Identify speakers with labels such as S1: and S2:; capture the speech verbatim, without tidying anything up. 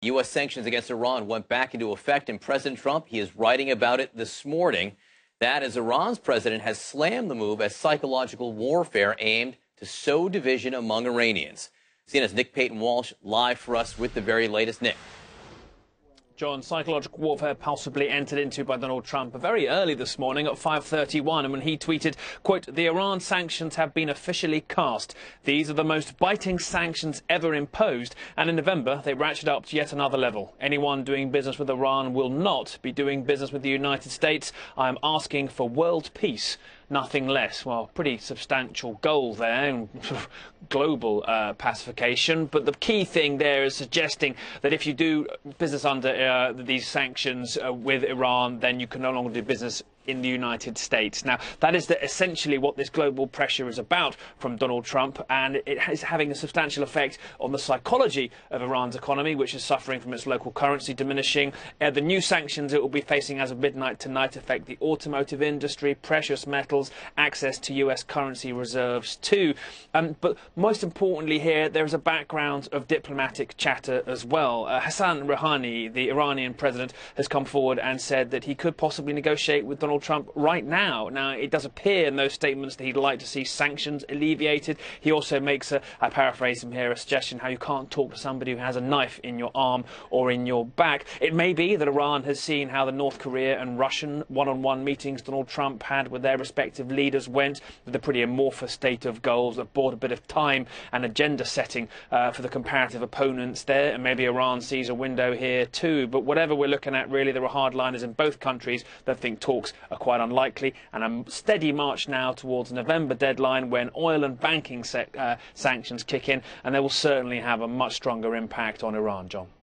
S1: U S sanctions against Iran went back into effect, and President Trump, he is writing about it this morning. That as Iran's president has slammed the move as psychological warfare aimed to sow division among Iranians. C N N's Nick Payton-Walsh live for us with the very latest. Nick.
S2: John, psychological warfare possibly entered into by Donald Trump very early this morning at five thirty-one, and when he tweeted, quote, "The Iran sanctions have been officially cast. These are the most biting sanctions ever imposed, and in November they ratchet up to yet another level. Anyone doing business with Iran will not be doing business with the United States. I am asking for world peace, nothing less." Well, pretty substantial goal there, and global uh, pacification. But the key thing there is suggesting that if you do business under uh, these sanctions uh, with Iran, then you can no longer do business in the United States. Now, that is the, essentially what this global pressure is about from Donald Trump, and it is having a substantial effect on the psychology of Iran's economy, which is suffering from its local currency diminishing. Uh, the new sanctions it will be facing as of midnight tonight affect the automotive industry, precious metals, access to U S currency reserves too. Um, but most importantly here, there is a background of diplomatic chatter as well. Uh, Hassan Rouhani, the Iranian president, has come forward and said that he could possibly negotiate with Donald Trump right now. Now, it does appear in those statements that he'd like to see sanctions alleviated. He also makes a, I paraphrase him here, a suggestion how you can't talk to somebody who has a knife in your arm or in your back. It may be that Iran has seen how the North Korea and Russian one-on-one meetings Donald Trump had with their respective leaders went, with a pretty amorphous state of goals that bought a bit of time and agenda setting uh, for the comparative opponents there, and maybe Iran sees a window here too. But whatever we're looking at, really, there are hardliners in both countries that think talks are quite unlikely, and a steady march now towards the November deadline when oil and banking uh, sanctions kick in, and they will certainly have a much stronger impact on Iran, John.